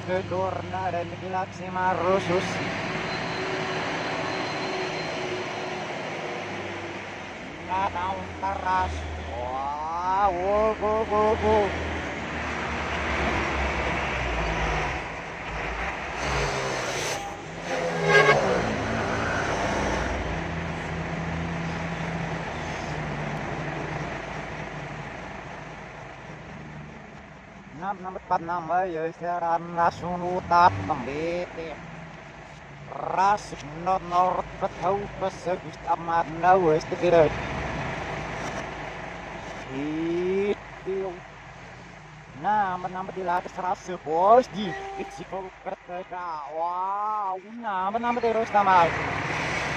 torna dan kilat si marusus. Nanaw taras. Wow, go. Năm bắt năm ấy sẽ ran rasun utat membete ras nor ketau pesek amat nawes tikir itu nama dilatih serasa bos di iksikol kerja wow nama terus nama